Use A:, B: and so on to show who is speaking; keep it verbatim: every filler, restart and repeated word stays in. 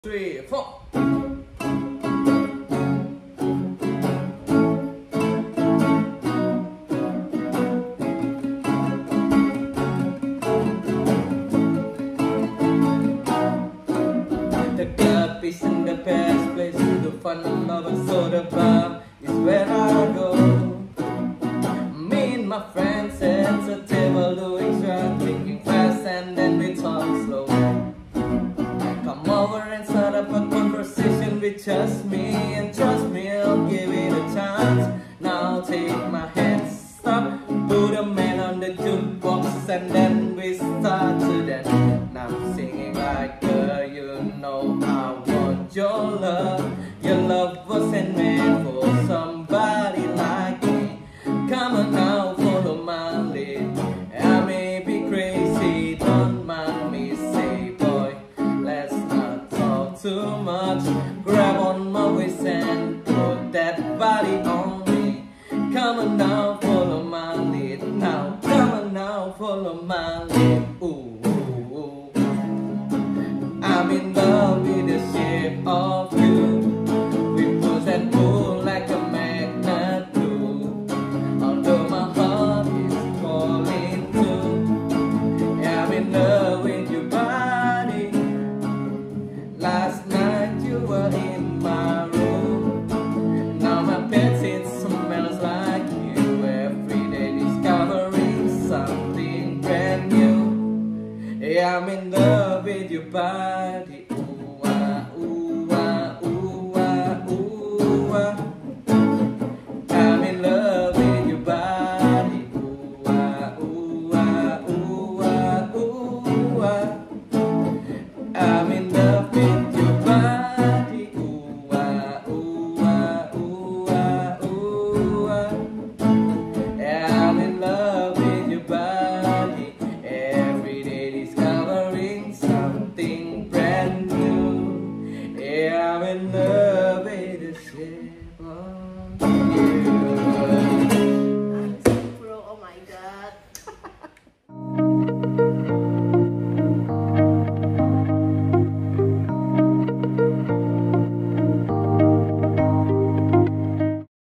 A: Three, four. The club isn't the best place to do fun and love, and so the bar is where I go. Me and my friends at the table doing drunk, drinking fast, and then we talk slow. Come over and start up a conversation with just me, and trust me, I'll give it a chance. Now take my hand, stop, put a man on the jukebox, and then we start to dance. Now I'm singing like girl, you know I want your love. Your love wasn't meant for somebody like me. Come on now, follow my lead. I may be crazy, don't mind me, say boy, let's not talk too much. Grab on my waist and put that body on me. Come on now, follow my lead. Now, come on now, follow my lead. Ooh, ooh, ooh. I'm in love with the shape of you. We push and pull like a magnet do. Although my heart is calling too. I'm in love with your body. Last night you were in my room. Now my bedsheet smells like you. Every day discovering something brand new. I'm in love with your body.